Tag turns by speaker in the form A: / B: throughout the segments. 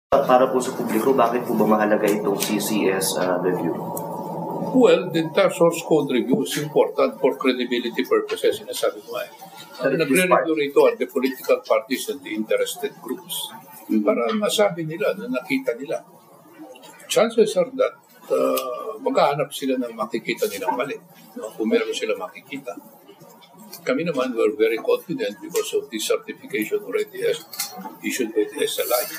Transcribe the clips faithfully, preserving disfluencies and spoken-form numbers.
A: Para po sa publiko, bakit po ba mahalaga itong C C S uh, review?
B: Well, the entire source code review is important for credibility purposes, sinasabi ko nga. Ang nagre-review rito are the political parties and the interested groups para masabi nila na nakita nila. Chances are that uh, maghahanap sila ng makikita nilang mali. No? Kung meron sila makikita. Kami naman, we're very confident because of the certification already as issued by the S L I.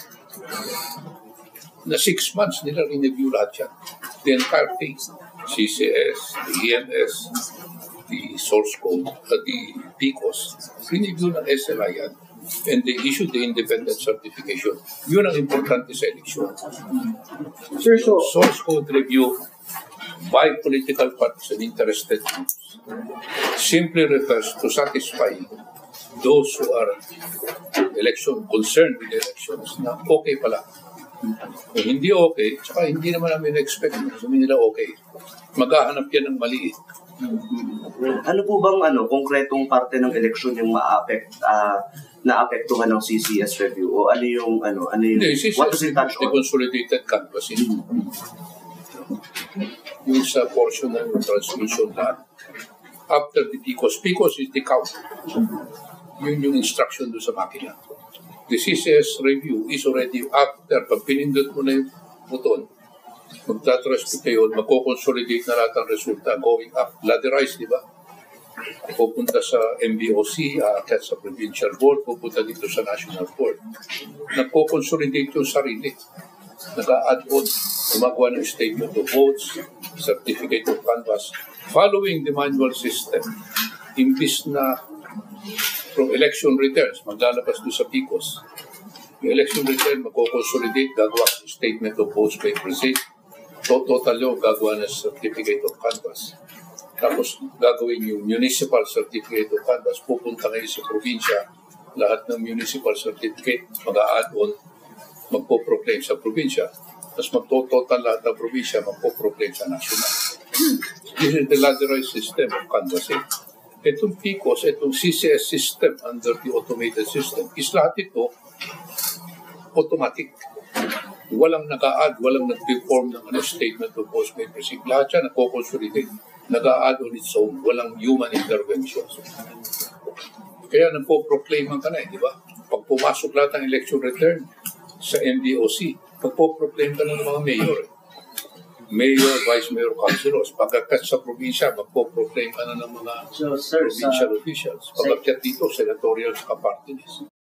B: Na six months nila rineview lahat yan. The entire thing. C C S, the E M S, the source code, uh, the P C O S. Rineview ng S L I yan. And they issued the independent certification. Yun ang importante sa eleksyon.
C: Sir, so,
B: source code review by political parties and interested groups simply refers to satisfy those who are election concerned with the elections na okay pala. Kung hindi okay, tsaka hindi naman namin expect na sabihin nila okay, maghahanap yan ng mali.
A: Ano po bang ano, konkretong parte ng eleksyon yung ma-affect, uh, na-apektuhan ng C C S review? O ano yung, ano, ano yung,
B: hindi, C C S,
A: what does it touch
B: the
A: on?
B: consolidated canvassing. Mm-hmm. Yung sa portion ng transmission na after the P C O S. P C O S is the count. Yun yung instruction doon sa makina. The C C S review is already after, pag pinindot mo na yung buton, magtatransmit kayo, magko-consolidate na lahat ang resulta going up, ladderized, di ba? Pupunta sa M B O C, uh, sa provincial board, pupunta dito sa national board. Nagko-consolidate yung sarili. Nag-a-add on, gumagawa ng statement of votes, certificate of canvass, following the manual system. Imbis na from election returns, maglalabas doon sa P C O S. Yung election return, magko-consolidate, gagawa ng statement of votes by precinct. Total yung gagawa ng certificate of canvass. Tapos gagawin yung municipal certificate of canvass. Pupunta ngayon sa probinsya, lahat ng municipal certificate, mag-a-add on, magpo-proclaim sa probinsya. Tapos magto-total lahat ng probinsya, magpo-proclaim sa national. This is the ladderized system of canvassing. Itong P C O S, itong C C S system under the automated system, is lahat ito automatic. Walang naka-add, walang nag-perform ng ano, statement of votes by precinct. Lahat yan nagko-consolidate, naka-add on its own, walang human intervention. Kaya nagpo-proclaim ka na eh, di ba? Pag pumasok lahat ng election return sa M B O C, magpo-proclaim ka na ng mga mayor. Mayor, vice mayor, councilors. Pagkakat sa probinsya, magpo-proclaim ka na ng mga
C: so, sir,
B: provincial
C: sa,
B: officials. Pagkakat dito, senatorial sa party list.